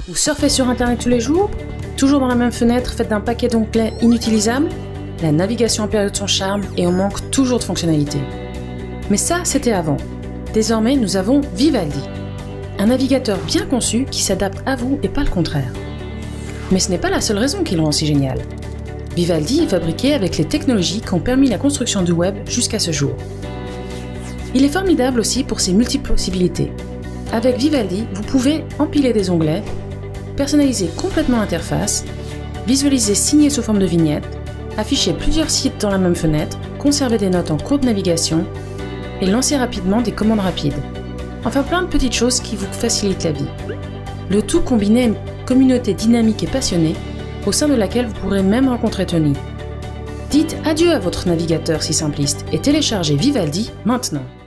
Vous surfez sur internet tous les jours? Toujours dans la même fenêtre faite d'un paquet d'onglets inutilisables? La navigation a perdu son charme et on manque toujours de fonctionnalités. Mais ça, c'était avant. Désormais, nous avons Vivaldi. Un navigateur bien conçu qui s'adapte à vous et pas le contraire. Mais ce n'est pas la seule raison qui le rend si génial. Vivaldi est fabriqué avec les technologies qui ont permis la construction du web jusqu'à ce jour. Il est formidable aussi pour ses multiples possibilités. Avec Vivaldi, vous pouvez empiler des onglets, personnaliser complètement l'interface, visualiser signer sous forme de vignette, afficher plusieurs sites dans la même fenêtre, conserver des notes en cours de navigation et lancer rapidement des commandes rapides. Enfin plein de petites choses qui vous facilitent la vie. Le tout combiné à une communauté dynamique et passionnée au sein de laquelle vous pourrez même rencontrer Tony. Dites adieu à votre navigateur si simpliste et téléchargez Vivaldi maintenant.